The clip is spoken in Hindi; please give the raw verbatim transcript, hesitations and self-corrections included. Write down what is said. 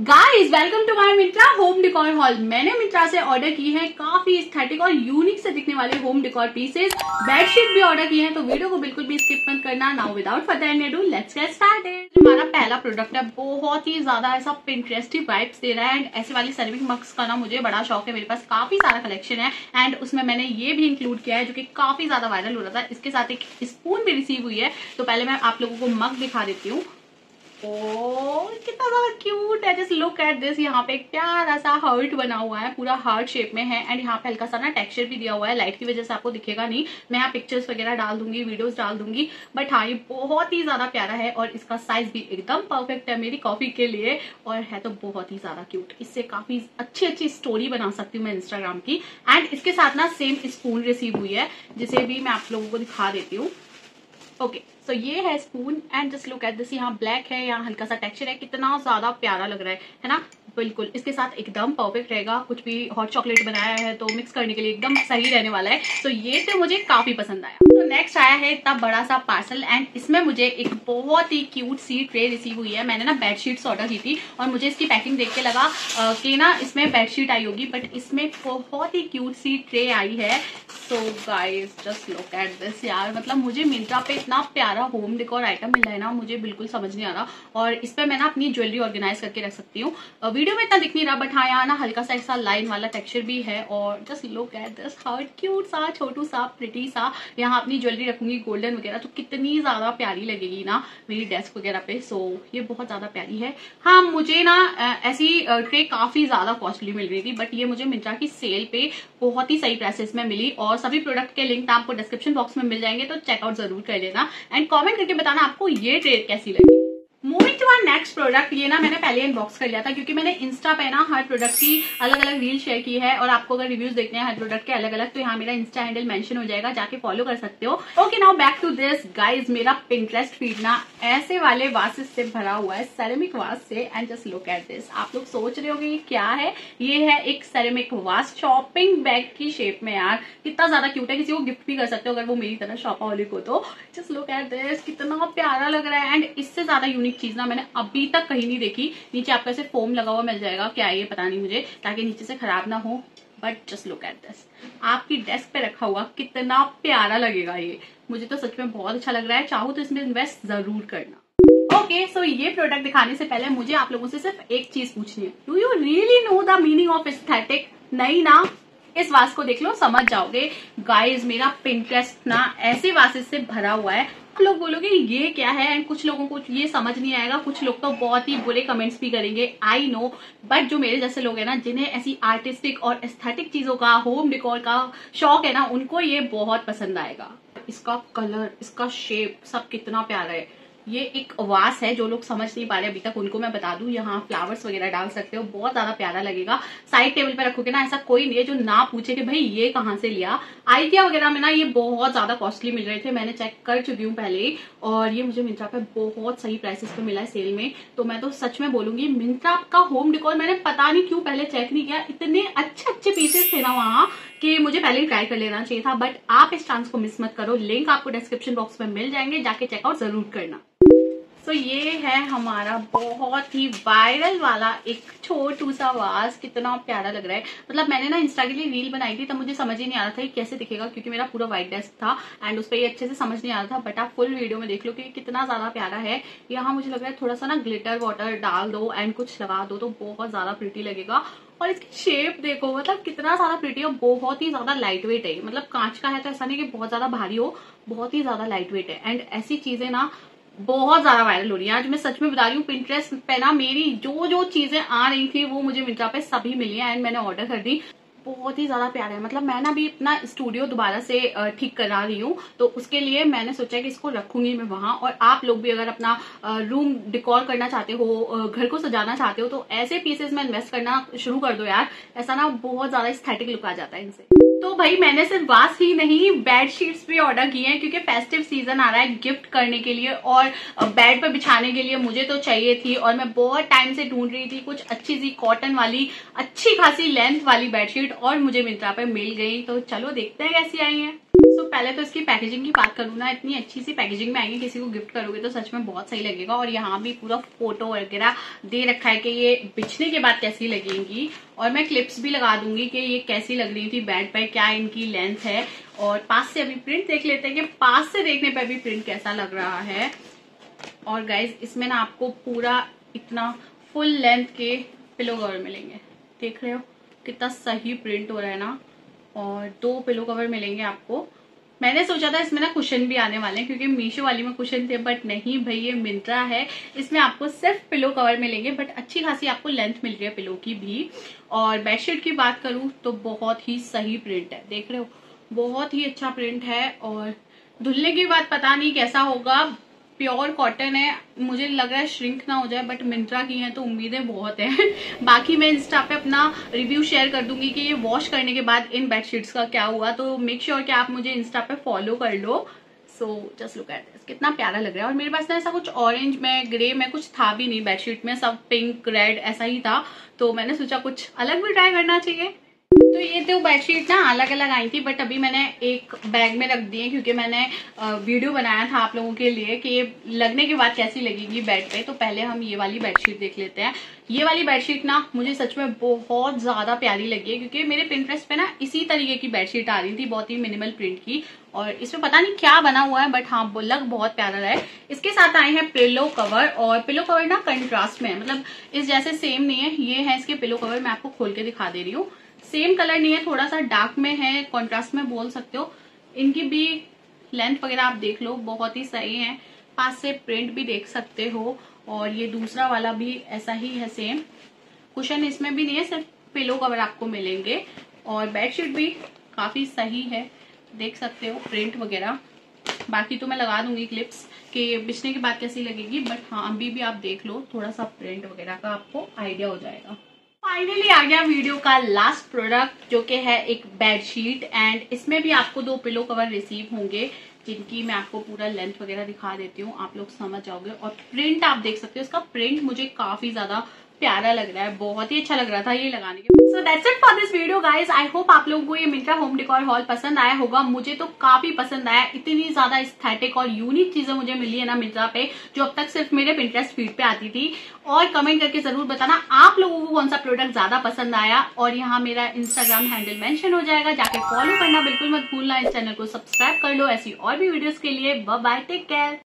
Guys welcome to my Myntra home decor haul. मैंने मिंत्रा से ऑर्डर की है काफी एस्थेटिक और यूनिक से दिखने वाले होम डेकोर पीसेस। बेडशीट भी ऑर्डर की है, तो वीडियो को बिल्कुल भी स्किप मत करना। Now without further ado let's get started. हमारा पहला प्रोडक्ट है, बहुत ही ज्यादा ऐसा पिंटरेस्टी वाइब्स दे रहा है एंड ऐसे वाले सर्विंग मग्स का ना मुझे बड़ा शौक है। मेरे पास काफी सारा कलेक्शन है एंड उसमें मैंने ये भी इंक्लूड किया है जो कि काफी ज्यादा वायरल हो रहा था। इसके साथ एक स्पून भी रिसीव हुई है, तो पहले मैं आप लोगों को मग दिखा देती हूँ। ओह कितना ज्यादा क्यूट है, जस्ट लुक एट दिस। यहाँ पे एक प्यारा सा हार्ट बना हुआ है, पूरा हार्ट शेप में है एंड यहाँ पे हल्का सा ना टेक्सचर भी दिया हुआ है। लाइट की वजह से आपको दिखेगा नहीं, मैं यहाँ पिक्चर्स वगैरह डाल दूंगी, वीडियोस डाल दूंगी, बट हाँ ये बहुत ही ज्यादा प्यारा है और इसका साइज भी एकदम परफेक्ट है मेरी कॉफी के लिए और है तो बहुत ही ज्यादा क्यूट। इससे काफी अच्छी अच्छी स्टोरी बना सकती हूँ मैं इंस्टाग्राम की। एंड इसके साथ ना सेम स्पून रिसीव हुई है जिसे भी मैं आप लोगों को दिखा देती हूँ। ओके सो ये है spoon and just look at this. यहाँ ब्लैक है, यहाँ हल्का सा टेक्सचर है, कितना ज्यादा प्यारा लग रहा है है ना। बिल्कुल इसके साथ एकदम परफेक्ट रहेगा। कुछ भी हॉट चॉकलेट बनाया है तो मिक्स करने के लिए एकदम सही रहने वाला है। तो ये तो मुझे काफी पसंद आया। तो नेक्स्ट आया है इतना बड़ा सा पार्सल एंड इसमें मुझे एक बहुत ही क्यूट सी ट्रे रिसीव हुई है। मैंने ना बेडशीट्स ऑर्डर की थी और मुझे इसकी पैकिंग देख के लगा कि ना इसमें बेडशीट आई होगी, बट इसमें बहुत ही क्यूट सी ट्रे आई है। So guys just look at this यार, मतलब मुझे मिंत्रा पे इतना प्यारा होम डेकोर आइटम मिल रहा है ना, मुझे बिल्कुल समझ नहीं आ रहा। और इस पे मैं ना अपनी ज्वेलरी ऑर्गेनाइज करके रख सकती हूँ। वीडियो में इतना दिख नहीं रहा बट हाँ यहाँ ना हल्का सा ऐसा लाइन वाला टेक्सचर भी है। और just look at this heart, cute सा छोटू सा प्रिटी सा। यहाँ अपनी ज्वेलरी रखूंगी गोल्डन वगैरह तो कितनी ज्यादा प्यारी लगेगी ना मेरी डेस्क वगैरह पे। सो ये बहुत ज्यादा प्यारी है। हाँ मुझे ना ऐसी ट्रे काफी ज्यादा कॉस्टली मिल रही थी, बट ये मुझे मिंत्रा की सेल पे बहुत ही सही प्राइसेस में मिली और सभी प्रोडक्ट के लिंक आपको डिस्क्रिप्शन बॉक्स में मिल जाएंगे, तो चेकआउट जरूर कर लेना एंड कमेंट करके बताना आपको ये ट्रे कैसी लगी। Moving to our next product, ये ना मैंने पहले अनबॉक्स कर लिया था क्योंकि मैंने इंस्टा पे ना हर प्रोडक्ट की अलग अलग रील शेयर की है और आपको अगर रिव्यूज देखने हैं हर प्रोडक्ट के अलग अलग तो यहाँ मेरा इंस्टा हैंडल मेंशन हो जाएगा, जाके फॉलो कर सकते हो। Okay now back to this guys, मेरा पिंटरेस्ट फीड ना ऐसे वाले वासेस से भरा हुआ है, सेरेमिक वास से। And just look at this. आप लोग सोच रहे होंगे ये क्या है, ये है एक सेरेमिक वास शॉपिंग बैग की शेप में। यार कितना ज्यादा क्यूट है, किसी को गिफ्ट भी कर सकते हो अगर वो मेरी तरह शॉपाहोलिक हो तो। जस्ट लुक एट दिस, कितना प्यारा लग रहा है। एंड इससे ज्यादा यूनिक चीज ना मैंने अभी तक कहीं नहीं देखी। नीचे आपको ऐसे फोम लगा हुआ मिल जाएगा, क्या है ये पता नहीं मुझे, ताकि नीचे से खराब ना हो। But just look at this, आपकी डेस्क पे रखा हुआ कितना प्यारा लगेगा ये। मुझे तो सच में बहुत अच्छा लग रहा है, चाहो तो इसमें इन्वेस्ट जरूर करना। ओके सो ये प्रोडक्ट दिखाने से पहले मुझे आप लोगों से सिर्फ एक चीज पूछनी है, do you really know the meaning of aesthetic? नहीं ना, इस वास को देख लो समझ जाओगे। गाइज मेरा पिंटरेस्ट ना ऐसे वासेस से भरा हुआ है। आप लोग बोलोगे ये क्या है एंड कुछ लोगों को ये समझ नहीं आएगा, कुछ लोग तो बहुत ही बुरे कमेंट्स भी करेंगे, आई नो। बट जो मेरे जैसे लोग हैं ना जिन्हें ऐसी आर्टिस्टिक और एस्थेटिक चीजों का, होम डेकोर का शौक है ना, उनको ये बहुत पसंद आएगा। इसका कलर, इसका शेप सब कितना प्यारा है। ये एक वास है, जो लोग समझ नहीं पा रहे अभी तक उनको मैं बता दूं, यहाँ फ्लावर्स वगैरह डाल सकते हो, बहुत ज्यादा प्यारा लगेगा। साइड टेबल पे रखोगे ना, ऐसा कोई नहीं है जो ना पूछे कि भाई ये कहाँ से लिया। आइकिया वगैरह में ना ये बहुत ज्यादा कॉस्टली मिल रहे थे, मैंने चेक कर चुकी हूँ पहले ही, और ये मुझे मिंत्रा पे बहुत सही प्राइसेस पे मिला है सेल में। तो मैं तो सच में बोलूंगी मिंत्रा का होम डेकोर मैंने पता नहीं क्यों पहले चेक नहीं किया, इतने अच्छे अच्छे पीसेस थे ना वहाँ कि मुझे पहले ही ट्राई कर लेना चाहिए था। बट आप इस चांस को मिस मत करो, लिंक आपको डिस्क्रिप्शन बॉक्स में मिल जाएंगे, जाके चेकआउट जरूर करना। तो so, ये है हमारा बहुत ही वायरल वाला एक छोटू सा वास, कितना प्यारा लग रहा है। मतलब मैंने ना इंस्टा के लिए रील बनाई थी तब मुझे समझ ही नहीं आ रहा था ये कैसे दिखेगा, क्योंकि मेरा पूरा व्हाइट डेस्क था एंड उस पर ये अच्छे से समझ नहीं आ रहा था। बट आप फुल वीडियो में देख लो कि कितना ज्यादा प्यारा है। यहाँ मुझे लग रहा है थोड़ा सा ना ग्लिटर वाटर डाल दो एंड कुछ लगा दो तो बहुत ज्यादा प्रिटी लगेगा। और इसकी शेप देखो, मतलब कितना सारा प्रिटी है, बहुत ही ज्यादा लाइट वेट है। मतलब कांच का है तो ऐसा नहीं कि बहुत ज्यादा भारी हो, बहुत ही ज्यादा लाइट वेट है। एंड ऐसी चीजें ना बहुत ज्यादा वायरल हो रही है। आज मैं सच में बता रही हूँ, पिंटरेस्ट पे ना मेरी जो जो चीजें आ रही थी वो मुझे मिंत्रा पे सभी मिली है एंड मैंने ऑर्डर कर दी। बहुत ही ज्यादा प्यारा है। मतलब मैं ना भी अपना स्टूडियो दोबारा से ठीक करा रही हूँ, तो उसके लिए मैंने सोचा कि इसको रखूंगी मैं वहां। और आप लोग भी अगर अपना रूम डिकोर करना चाहते हो, घर को सजाना चाहते हो, तो ऐसे पीसेस में इन्वेस्ट करना शुरू कर दो यार। ऐसा ना बहुत ज्यादा एस्थेटिक लुक आ जाता है इनसे। तो भाई मैंने सिर्फ वास ही नहीं बेडशीट्स भी ऑर्डर किए हैं, क्योंकि फेस्टिव सीजन आ रहा है, गिफ्ट करने के लिए और बेड पर बिछाने के लिए मुझे तो चाहिए थी। और मैं बहुत टाइम से ढूंढ रही थी कुछ अच्छी सी कॉटन वाली अच्छी खासी लेंथ वाली बेडशीट, और मुझे मिंत्रा पे मिल गई। तो चलो देखते हैं कैसी आई है। तो पहले तो इसकी पैकेजिंग की बात करूँ ना, इतनी अच्छी सी पैकेजिंग में आएंगे, किसी को गिफ्ट करोगे तो सच में बहुत सही लगेगा। और यहाँ भी पूरा फोटो वगैरह दे रखा है कि ये बिछने के बाद कैसी लगेंगी, और मैं क्लिप्स भी लगा दूंगी कि ये कैसी लग रही थी बेड पे, क्या इनकी लेंथ है। और पास से अभी प्रिंट देख लेते हैं कि पास से देखने पर भी प्रिंट कैसा लग रहा है। और गाइज इसमें ना आपको पूरा इतना फुल लेंथ के पिलो कवर मिलेंगे, देख रहे हो कितना सही प्रिंट हो रहा है ना। और दो पिलो कवर मिलेंगे आपको। मैंने सोचा था इसमें ना कुशन भी आने वाले हैं, क्योंकि मीशो वाली में कुशन थे, बट नहीं भाई ये मिंत्रा है, इसमें आपको सिर्फ पिलो कवर मिलेंगे। बट अच्छी खासी आपको लेंथ मिल रही है पिलो की भी। और बेडशीट की बात करूं तो बहुत ही सही प्रिंट है, देख रहे हो बहुत ही अच्छा प्रिंट है। और धुलने की बात पता नहीं कैसा होगा, प्योर कॉटन है, मुझे लग रहा है श्रिंक ना हो जाए, बट मिंत्रा की है तो उम्मीदें बहुत है। बाकी मैं इंस्टा पे अपना रिव्यू शेयर कर दूंगी कि ये वॉश करने के बाद इन बेडशीट्स का क्या हुआ, तो मेक श्योर कि आप मुझे इंस्टा पे फॉलो कर लो। So just look at this, कितना प्यारा लग रहा है। और मेरे पास ना ऐसा कुछ ऑरेंज में ग्रे में कुछ था भी नहीं बेडशीट में, सब पिंक रेड ऐसा ही था, तो मैंने सोचा कुछ अलग भी ट्राई करना चाहिए। तो ये तो बेडशीट ना अलग अलग आई थी, बट अभी मैंने एक बैग में रख दी है, क्योंकि मैंने वीडियो बनाया था आप लोगों के लिए कि ये लगने के बाद कैसी लगेगी बेड पे। तो पहले हम ये वाली बेडशीट देख लेते हैं। ये वाली बेडशीट ना मुझे सच में बहुत ज्यादा प्यारी लगी है, क्योंकि मेरे पिंटरेस्ट पे ना इसी तरीके की बेडशीट आ रही थी, बहुत ही मिनिमल प्रिंट की। और इसमें पता नहीं क्या बना हुआ है, बट हाँ लग बहुत प्यारा रहा है। इसके साथ आए हैं पिलो कवर, और पिलो कवर ना कंट्रास्ट में है, मतलब इस जैसे सेम नहीं है। ये है इसके पिलो कवर, मैं आपको खोल के दिखा दे रही हूँ। सेम कलर नहीं है, थोड़ा सा डार्क में है, कॉन्ट्रास्ट में बोल सकते हो। इनकी भी लेंथ वगैरह आप देख लो, बहुत ही सही है। पास से प्रिंट भी देख सकते हो। और ये दूसरा वाला भी ऐसा ही है सेम। कुशन इसमें भी नहीं है, सिर्फ पिलो कवर आपको मिलेंगे। और बेडशीट भी काफी सही है, देख सकते हो प्रिंट वगैरह। बाकी तो मैं लगा दूंगी क्लिप्स कि बिछने के बाद कैसी लगेगी, बट हाँ अभी भी आप देख लो, थोड़ा सा प्रिंट वगैरह का आपको आइडिया हो जाएगा। फाइनली आ गया वीडियो का लास्ट प्रोडक्ट, जो कि है एक बेडशीट। एंड इसमें भी आपको दो पिलो कवर रिसीव होंगे, जिनकी मैं आपको पूरा लेंथ वगैरह दिखा देती हूँ, आप लोग समझ जाओगे। और प्रिंट आप देख सकते हो, इसका प्रिंट मुझे काफी ज्यादा प्यारा लग रहा है, बहुत ही अच्छा लग रहा था ये लगाने के। So that's it for this video guys. I hope आप लोगों को ये मिंत्रा होम डेकोर हॉल पसंद आया होगा। मुझे तो काफी पसंद आया, इतनी ज्यादा एस्थेटिक और यूनिक चीजें मुझे मिली है ना मिंत्रा पे, जो अब तक सिर्फ मेरे पिंटरेस्ट फीड पे आती थी। और कमेंट करके जरूर बताना आप लोगों को कौन सा प्रोडक्ट ज्यादा पसंद आया। और यहाँ मेरा इंस्टाग्राम हैंडल मेंशन हो जाएगा, जाके फॉलो करना बिल्कुल मत भूलना। इस चैनल को सब्सक्राइब कर लो ऐसी और भी वीडियोस के लिए। Bye bye, take care.